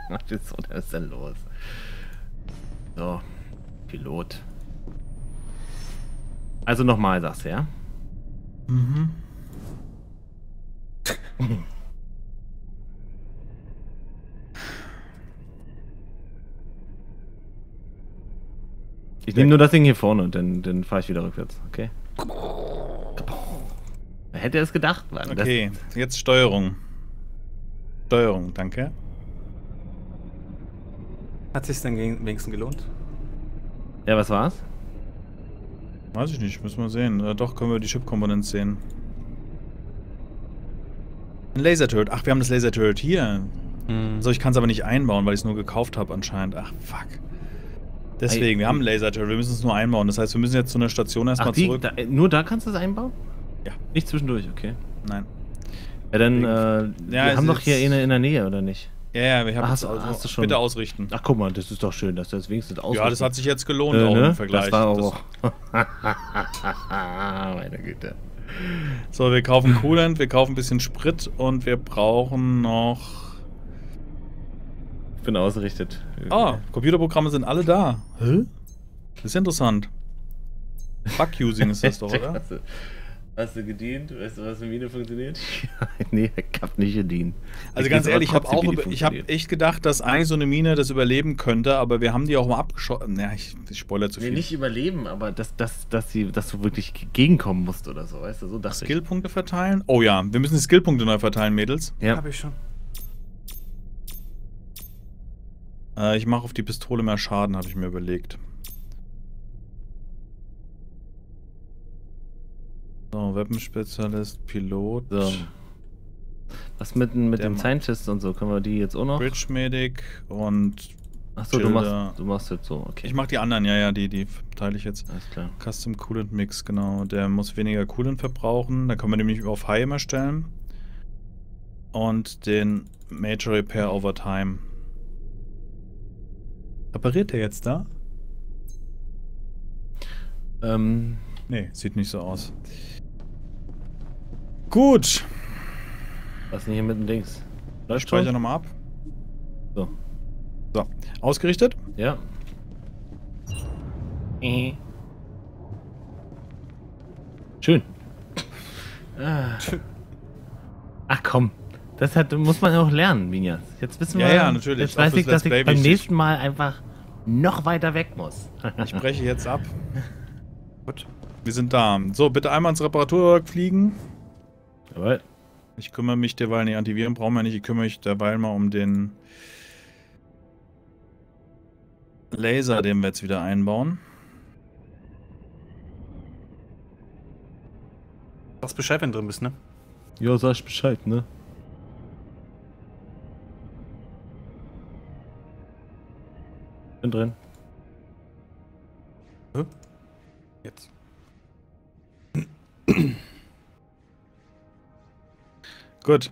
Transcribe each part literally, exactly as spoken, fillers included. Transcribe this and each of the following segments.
Was ist denn los? So, Pilot. Also nochmal, sagst du, ja? Mhm. Ich nehme nur das Ding hier vorne und dann, dann fahre ich wieder rückwärts, okay? Wer hätte es gedacht, Mann? Okay, jetzt Steuerung. Steuerung, danke. Hat sich's denn wenigstens gelohnt? Ja, was war's? Weiß ich nicht, müssen wir sehen. Äh, doch, können wir die Chip-Komponenten sehen. Ein Laser-Turret. Ach, wir haben das Laser-Turret hier. Hm. Also ich kann es aber nicht einbauen, weil ich es nur gekauft habe anscheinend. Ach, fuck. Deswegen, wir haben ein Laser-Turret, wir müssen es nur einbauen. Das heißt, wir müssen jetzt zu einer Station erstmal zurück. Da, nur da kannst du es einbauen? Ja. Nicht zwischendurch, okay. Nein. Ja, dann, äh, Ja, wir haben doch hier eine in der Nähe, oder nicht? Ja, ja, wir haben Ach, hast, also, hast du schon. Bitte ausrichten. Ach, guck mal, das ist doch schön, dass das wenigstens ausrichten. Ja, das hat sich jetzt gelohnt, äh, auch ne? im Vergleich. Das war auch. Meine Güte. So, wir kaufen Coolant, wir kaufen ein bisschen Sprit und wir brauchen noch... Ich bin ausgerichtet. Ah, Computerprogramme sind alle da. Hä? Das ist interessant. Bug-Using ist das doch, oder? Hast du, hast du gedient? Weißt du, was für Mine funktioniert? Nee, ich hab nicht gedient. Also ganz ehrlich, ich habe auch über, ich habe echt gedacht, dass eigentlich so eine Mine das überleben könnte, aber wir haben die auch mal abgeschossen. Ja, ich, ich spoilere zu viel. Nee, nicht überleben, aber dass, dass, dass, sie, dass du wirklich gegenkommen musst oder so, weißt du? So dachte ich. Skillpunkte verteilen? Oh ja, wir müssen die Skillpunkte neu verteilen, Mädels. Ja. Hab ich schon. Äh, ich mache auf die Pistole mehr Schaden, habe ich mir überlegt. So, Weaponspezialist, Pilot. So. Was mit, mit Der dem Mann. Scientist und so? Können wir die jetzt auch noch? Bridge Medic und... Achso, du Schilder. machst, du machst jetzt so, okay. Ich mache die anderen, ja, ja, die, die teile ich jetzt. Alles klar. Custom Coolant Mix, genau. Der muss weniger Coolant verbrauchen. Da können wir nämlich auf High immer stellen. Und den Major Repair over Time. Repariert der jetzt da? Ähm. Nee, sieht nicht so aus. Gut. Was ist denn hier mit dem Dings? Ich speichere nochmal ab. So. So. Ausgerichtet? Ja. Äh. Schön. Ah. Ach komm. Das hat, muss man auch lernen, Minjas. Jetzt wissen wir. Ja, ja, natürlich. Jetzt weiß Dafür ich, ist dass Let's ich Play beim wichtig. nächsten Mal einfach noch weiter weg muss. Ich breche jetzt ab. Gut. Wir sind da. So, bitte einmal ins Reparaturwerk fliegen. Jawohl. Ich kümmere mich derweil, nee, Antiviren brauchen wir nicht. Ich kümmere mich derweil mal um den Laser, den wir jetzt wieder einbauen. Sagst Bescheid, wenn du drin bist, ne? Ja, sag ich Bescheid, ne? Bin drin. Jetzt. Gut.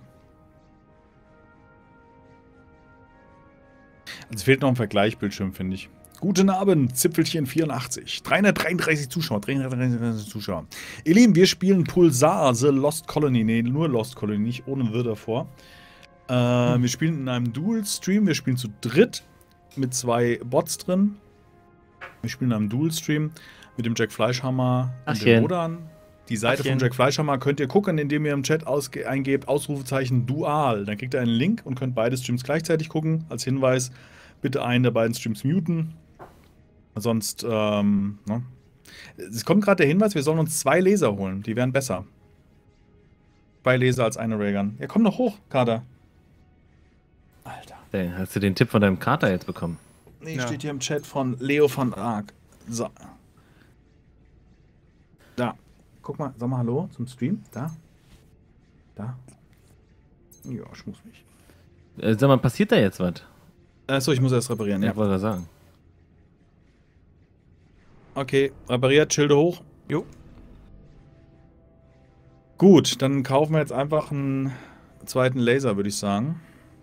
Also es fehlt noch ein Vergleichbildschirm, finde ich. Guten Abend, Zipfelchen vierundachtzig. dreihundertdreiunddreißig Zuschauer, dreihundertdreiunddreißig Zuschauer. Ihr Lieben, wir spielen Pulsar, The Lost Colony. Ne, nur Lost Colony, nicht ohne The davor. Äh, hm. Wir spielen in einem Dual-Stream. Wir spielen zu dritt mit zwei Bots drin. Wir spielen in einem Dual-Stream mit dem Jack Fleischhammer und Achchen. dem Wodan. Die Seite Achchen. von Jack Fleischhammer könnt ihr gucken, indem ihr im Chat ausge eingebt Ausrufezeichen Dual. Dann kriegt ihr einen Link und könnt beide Streams gleichzeitig gucken. Als Hinweis, bitte einen der beiden Streams muten. Sonst, ähm, ne? Es kommt gerade der Hinweis, wir sollen uns zwei Laser holen. Die wären besser. Zwei Laser als eine Raygun. Ja, komm doch hoch, Kader. Alter. Hey, hast du den Tipp von deinem Kater jetzt bekommen? Nee, Ja. steht hier im Chat von Leo van Ark. So. Da. Guck mal, sag mal Hallo zum Stream. Da. Da. Ja, ich muss mich. Äh, sag mal, passiert da jetzt was? Achso, ich muss erst reparieren, Ja, ja. wollte ich sagen. Okay, repariert, Schilde hoch. Jo. Gut, dann kaufen wir jetzt einfach einen zweiten Laser, würde ich sagen.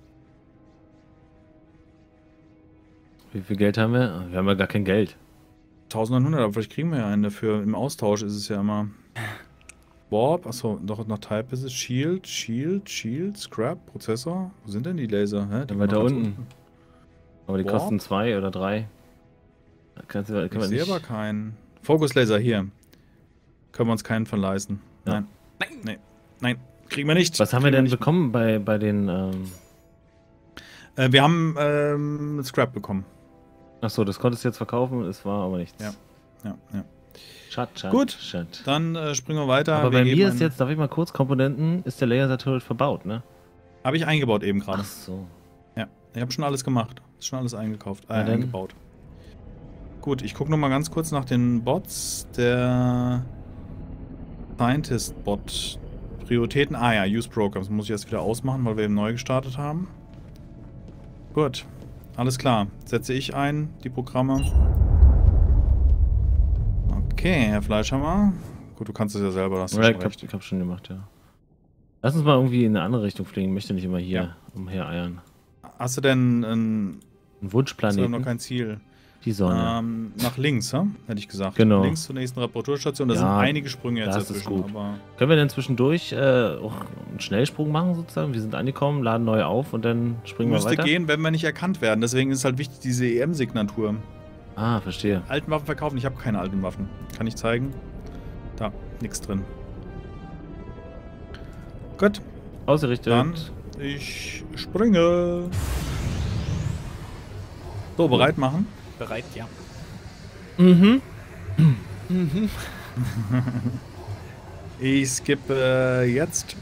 Wie viel Geld haben wir? Wir haben ja gar kein Geld. neunzehnhundert, aber vielleicht kriegen wir ja einen dafür. Im Austausch ist es ja immer. Warp, achso, doch noch Type ist es. Shield, Shield, Shield, Scrap, Prozessor. Wo sind denn die Laser? Hä? Die Dann weiter waren ganz unten. Aber die Warp? kosten zwei oder drei. Da kannst du, Ich kann man sehe nicht. aber keinen. Fokuslaser hier. Können wir uns keinen von leisten. Ja. Nein. Nein. Nee. Nein. Kriegen wir nicht. Was haben wir Kriegen denn nicht. bekommen bei, bei den. Ähm Äh, wir haben ähm, Scrap bekommen. Achso, das konntest du jetzt verkaufen, es war aber nichts. Ja. Ja, ja. Schat, Schat, Gut. Schat. Dann äh, springen wir weiter. Aber wir bei geben mir ist einen- jetzt, darf ich mal kurz, Komponenten, ist der Laser-Turret verbaut, ne? Habe ich eingebaut eben gerade. Ach so. Ja. Ich habe schon alles gemacht. Ist schon alles eingekauft. Äh, Na dann. eingebaut. Gut, ich gucke noch mal ganz kurz nach den Bots. Der Scientist-Bot. Prioritäten. Ah ja, Use Programs. Muss ich erst wieder ausmachen, weil wir eben neu gestartet haben. Gut. Alles klar. Setze ich ein, die Programme. Okay, Herr Fleischhammer. Gut, du kannst es ja selber, das Ja, ich, hab, ich hab schon gemacht, ja. Lass uns mal irgendwie in eine andere Richtung fliegen. Ich möchte nicht immer hier Ja. umhereiern. Hast du denn ein, Ein hast du Wunschplaneten? noch kein Ziel? Die Sonne. Ähm, nach links, hm? Hätte ich gesagt. Genau. Links zur nächsten Reparaturstation. Da Ja, sind einige Sprünge jetzt das ist dazwischen. gut. Aber Können wir denn zwischendurch äh, auch einen Schnellsprung machen sozusagen? Wir sind angekommen, laden neu auf und dann springen wir müsste weiter? gehen, wenn wir nicht erkannt werden. Deswegen ist halt wichtig diese E M-Signatur. Ah, verstehe. Alten Waffen verkaufen. Ich habe keine alten Waffen. Kann ich zeigen. Da, nichts drin. Gut, Ausgerichtet. dann ich springe. So, bereit machen. Bereit, ja. Mhm. Ich skippe äh, jetzt.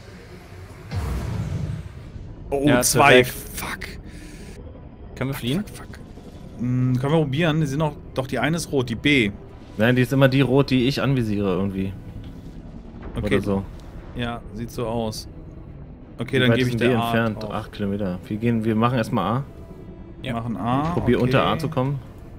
Oh, Ja, zwei. perfekt. Fuck. Können wir fliehen? Fuck, fuck. Hm, können wir probieren? Die sind noch. Doch, die eine ist rot, die B. Nein, die ist immer die rot, die ich anvisiere irgendwie. Okay. Oder so. Ja, sieht so aus. Okay, Wie dann weit gebe ich sind wir der A. entfernt? drauf. acht Kilometer. Wir, gehen, wir machen erstmal A. Ja. Machen A. Probier okay. unter A zu kommen.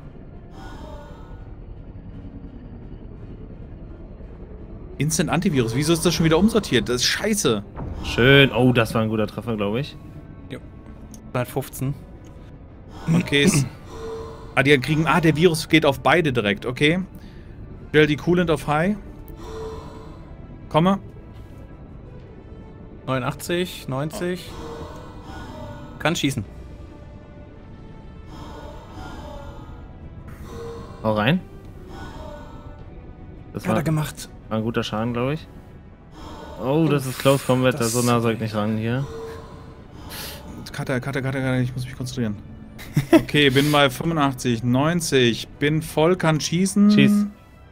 Instant Antivirus. Wieso ist das schon wieder umsortiert? Das ist scheiße. Schön. Oh, das war ein guter Treffer, glaube ich. hundertfünfzehn. Okay. s- ah, die kriegen. Ah, der Virus geht auf beide direkt. Okay. Stell die Coolant auf High. Komme. neunundachtzig, neunzig. Kann schießen. Hau rein. Das Hat war, er gemacht. war ein guter Schaden, glaube ich. Oh, das ist Close Combat, das- so nah soll ich nicht ran hier. Cutter, Cutter, Cutter, Cutter. Ich muss mich konzentrieren. Okay, bin bei fünfundachtzig, neunzig. Bin voll, kann schießen. Schieß.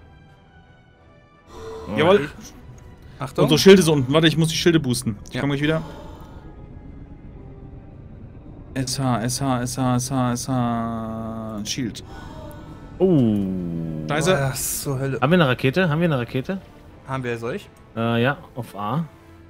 Jawohl. Achtung. Unsere Schilde sind unten. Warte, ich muss die Schilde boosten. Ich Ja. komme gleich wieder. S H, S H, S H, S H, S H. Shield. Oh. Scheiße. Was zur Hölle. Haben wir eine Rakete? Haben wir eine Rakete? Haben wir solch? Äh, ja, auf A.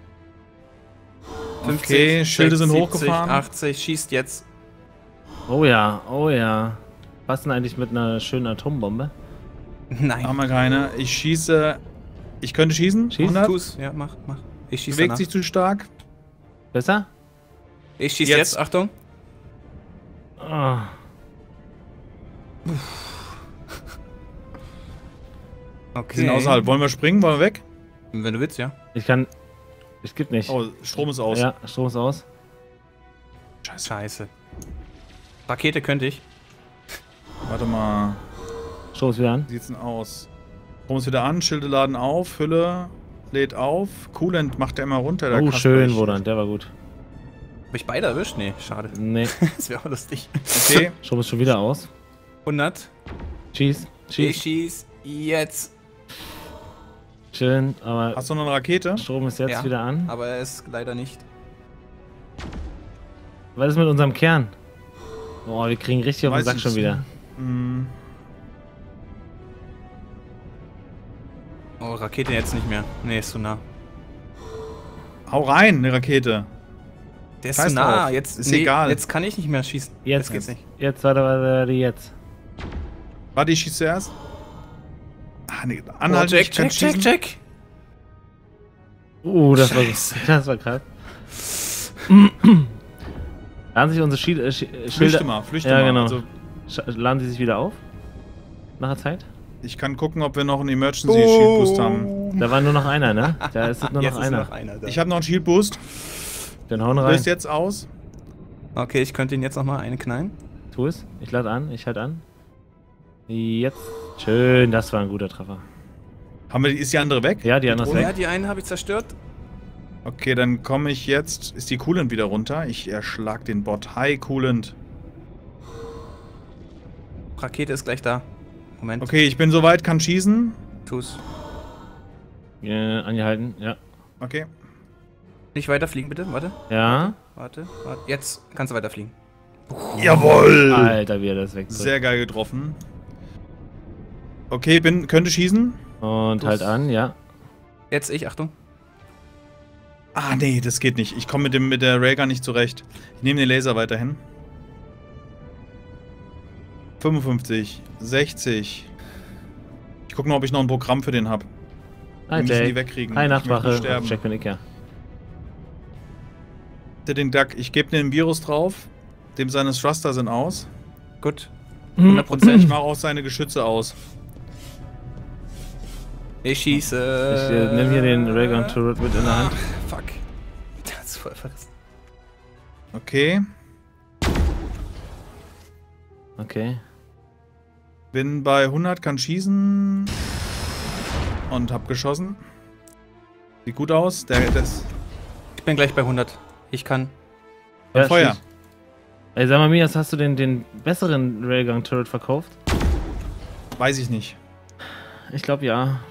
Okay, Schilde sind hochgefahren. achtzig, schießt jetzt. Oh ja, oh ja. Was denn eigentlich mit einer schönen Atombombe? Nein. Haben wir keine. Ich schieße. Ich könnte schießen. Schieß. hundert. Tu's. Ja, mach, mach. Ich schieße Bewegt danach. sich zu stark. Besser? Ich schieße Jetzt. jetzt. Achtung. Ah. Wir Okay. sind außerhalb. Wollen wir springen? Wollen wir weg? Wenn du willst, ja. Ich kann. Ich geb nicht. Oh, Strom ist aus. Ja, Strom ist aus. Scheiße. Scheiße. Rakete könnte ich. Warte mal. Strom ist wieder an. Wie sieht's denn aus? Strom ist wieder an. Schilde laden auf. Hülle lädt auf. Coolant macht er immer runter. der Oh, Kasper. schön, Ich- Wodan, der war gut. Hab ich beide erwischt? Nee, schade. Nee, Das wäre auch lustig. Okay. Strom ist schon wieder aus. hundert. Schieß, Ich schieß. schieß jetzt. Schön, aber Hast du noch eine Rakete? Strom ist jetzt Ja. wieder an. Aber er ist leider nicht. Was ist mit unserem Kern? Boah, wir kriegen richtig auf den Weiß Sack ich schon nicht. wieder. Hm. Oh, Rakete jetzt nicht mehr. Nee, ist zu nah. Hau rein, eine Rakete. Der ist Scheiß zu nah. drauf. Jetzt, Ist egal. Jetzt kann ich nicht mehr schießen. Jetzt Das geht's nicht. Jetzt, warte, warte, warte, jetzt. Warte, ich schieße zuerst. Ah, nee. Oh, Anhalten, check, ich kann check, check, schießen. check. Uh, das Scheiße. war, das war krass. Laden sich unsere Schild, äh, Sch- äh, Flüchte Schilder. mal, flüchte Ja, mal. genau. Also, Sch- Laden sie sich wieder auf? Nach der Zeit? ich kann gucken, ob wir noch einen Emergency Shield Boost haben. Da war nur noch einer, ne? Da ist nur Jetzt noch ist einer. noch einer da. Ich habe noch einen Shield Boost. Dann hauen rein. Löst jetzt aus. Okay, ich könnte ihn jetzt noch mal einen knallen. Tu es. Ich lade an. Ich halte an. Jetzt. Schön, das war ein guter Treffer. Haben wir, ist die andere weg? Ja, die andere ist Ja, weg. die einen habe ich zerstört. Okay, dann komme ich jetzt. Ist die Coolant wieder runter? Ich erschlag den Bot. Hi, Coolant. Rakete ist gleich da. Moment. Okay, ich bin soweit, kann schießen. Tu's. Äh, angehalten, ja. Okay. Nicht weiterfliegen, bitte. Warte. Ja. Warte. Warte. Jetzt kannst du weiterfliegen. Jawohl! Alter, wie er das wegdrückt. Sehr geil getroffen. Okay, bin, könnte schießen. Und halt an, ja. Jetzt ich, Achtung. Ah, nee, das geht nicht. Ich komme mit, dem, mit der Railgun nicht zurecht. Ich nehme den Laser weiterhin. fünfundfünfzig, sechzig. Ich gucke noch, ob ich noch ein Programm für den habe. Hi, Wir müssen die Jake. wegkriegen. Hi, Ich möchte Nachtwache. nicht sterben. Jack bin ich ja. Den Duck, ich gebe den Virus drauf. Dem seine Thruster sind aus. Gut. hundert Prozent. Ich mache auch seine Geschütze aus. Ich schieße. Ich äh, nehme hier den Raygun Turret mit in der Hand. Ah, fuck. Das ist voll verrissen. Okay. Okay. Bin bei hundert, kann schießen. Und hab geschossen. Sieht gut aus. Der, das Ich bin gleich bei hundert. Ich kann. Ja, Feuer. schieß. Ey, sag mal, Mias, hast du den, den besseren Railgun Turret verkauft? Weiß ich nicht. Ich glaube ja.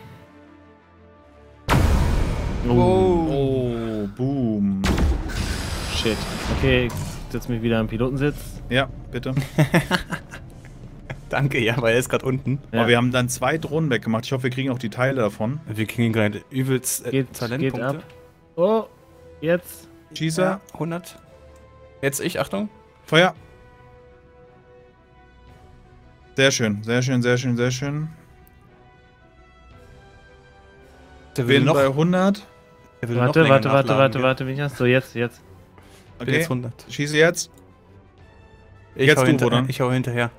Oh. Oh, boom. Shit. Okay, ich setz mich wieder im Pilotensitz. Ja, bitte. Danke, ja, weil er ist gerade unten. Ja. Aber wir haben dann zwei Drohnen weggemacht. Ich hoffe, wir kriegen auch die Teile davon. Wir kriegen gerade übelst äh, Geht, geht Talentpunkte. ab. Oh, jetzt. Schießer. Ja, hundert. Jetzt ich, Achtung. Feuer. Sehr schön, sehr schön, sehr schön, sehr schön. Der will Bin noch. bei hundert. Der will noch Warte, länger warte, warte, nachladen, warte, gell? warte, Mias. So, jetzt, jetzt. Bin Okay, jetzt hundert. schieße jetzt. Ich Jetzt hau, du, hinter, oder? ich hau hinterher.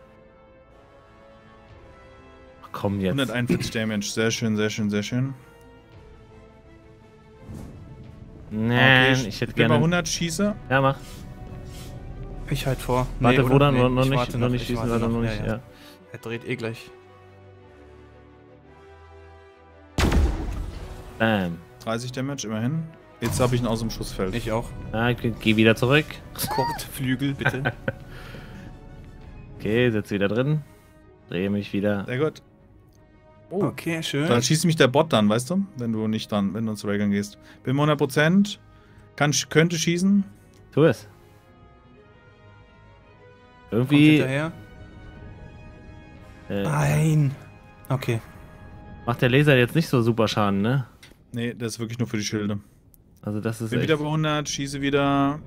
Ach, komm jetzt. hunderteinundvierzig Damage. Sehr schön, sehr schön, sehr schön. Nein, Okay, ich hätte bin bei gerne. hundert, schieße. Ja, mach. Ich halt vor. Warte, Nee, wo oder? dann? Nee, noch, noch ich nicht, warte noch nicht ich schießen, warte warte, noch nicht. Ja, Ja, ja. Er dreht eh gleich. Bam. dreißig Damage, immerhin. Jetzt habe ich ihn aus dem Schussfeld. Ich auch. Ah, ich geh wieder zurück. Kurzflügel, bitte. Okay, sitz wieder drin. Drehe mich wieder. Sehr gut. Oh, Okay, schön. dann schießt mich der Bot dann, weißt du? Wenn du nicht dann, wenn du ins Railgun gehst. Bin hundert Prozent. Kann, könnte schießen. Tu es. Kommt Irgendwie hinterher. äh, Nein. Okay. macht der Laser jetzt nicht so super Schaden, ne? Nee, das ist wirklich nur für die Schilde. Also das ist Bin echt... wieder bei hundert, schieße wieder.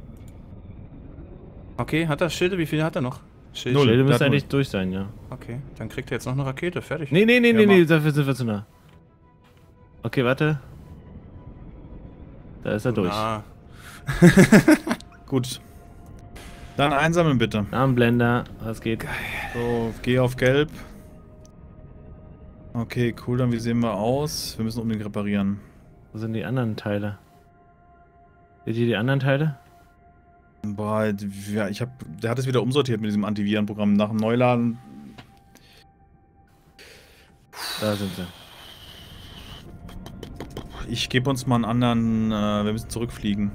Okay, hat er Schilde? Wie viel hat er noch? Schild. Null. Schilde der müsste hat eigentlich durch sein, ja. Okay, dann kriegt er jetzt noch eine Rakete. Fertig. Nee, nee, nee, Ja, nee, nee, mach. dafür sind wir zu nah. Okay, warte. Da ist er durch. Na, Gut. Dann einsammeln bitte. Armblender, was geht? So, geh auf gelb. Okay, cool, dann wie sehen wir aus? Wir müssen unbedingt reparieren. Wo sind die anderen Teile? Seht ihr die anderen Teile? Boah, ja, ich hab. Der hat es wieder umsortiert mit diesem Antivirenprogramm. Nach dem Neuladen. Da sind sie. Ich gebe uns mal einen anderen. Äh, wir müssen zurückfliegen.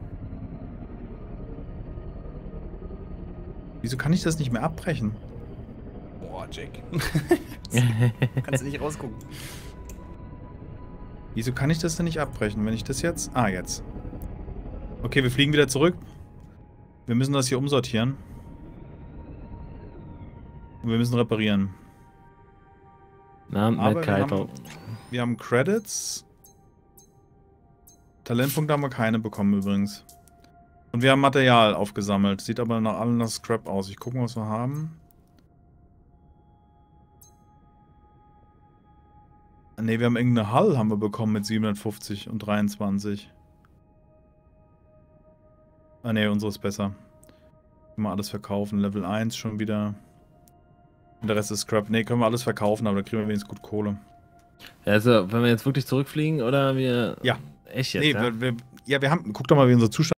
Wieso kann ich das nicht mehr abbrechen? boah, Jack. Kannst du nicht rausgucken. Wieso kann ich das denn nicht abbrechen? Wenn ich das jetzt. Ah, jetzt. Okay, wir fliegen wieder zurück. Wir müssen das hier umsortieren. Und wir müssen reparieren. Na, Aber Matt wir Kaipo. haben, wir haben Credits. Talentpunkte haben wir keine bekommen übrigens. Und wir haben Material aufgesammelt. Sieht aber nach allem nach Scrap aus. Ich gucke mal, was wir haben. Ne, wir haben irgendeine Hull haben wir bekommen mit siebenhundertfünfzig und dreiundzwanzig. Ah ne, unsere ist besser. Können wir alles verkaufen. Level eins schon wieder. Und der Rest ist Scrap. Ne, können wir alles verkaufen, aber da kriegen wir wenigstens gut Kohle. Ja, also, wenn wir jetzt wirklich zurückfliegen oder wir... Ja. Echt jetzt, Nee, ja? wir, wir, ja, wir haben. Guck doch mal, wie unser Zustand